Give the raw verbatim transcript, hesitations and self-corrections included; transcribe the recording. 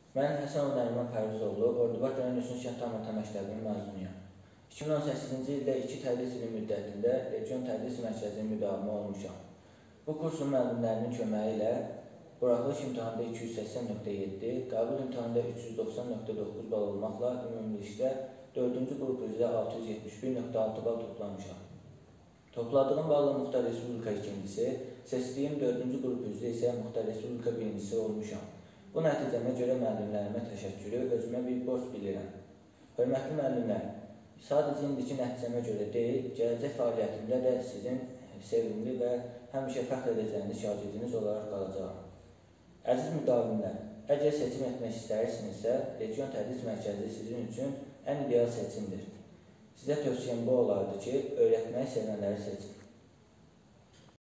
Mən Həsənov Nəriman Pərvizoğlu, Ordubad rayon Hüsnü Şəhət Tam məktəbinin məzunuyam. iki min on səkkizinci ildə iki tədris ili müddətində region tədris mərkəzinin müdavimi olmuşam. Bu kursun müəllimlərinin köməyi ilə buraxılış imtahanında iki yüz səksən nöqtə yeddi, qəbul imtahanında üç yüz doxsan nöqtə doqquz bal olmaqla ümumilikdə dördüncü qrup üzrə altı yüz yetmiş bir nöqtə altı bal toplamışam. Topladığım balla Muxtar Respublika ikincisi, seçdiyim dördüncü qrup üzrə isə Muxtar Respublika birincisi olmuşam. Bu nəticəmə görə müəllimlərimə təşəkkürü özümə bir borc bilirəm. Hörmətli müəllimlər, sadəcə indiki nəticəmə görə deyil, gələcək fəaliyyətimdə də sizin sevimli və həmişə fəxr edəcəyiniz şagirdiniz olaraq qalacağım. Əziz müdavimlər, əgər seçim etmək istəyirsinizsə, region tədris mərkəzi sizin üçün ən ideal seçimdir. Sizə tövsiyəm bu olardı ki, öyrətməyi sevənləri seçin.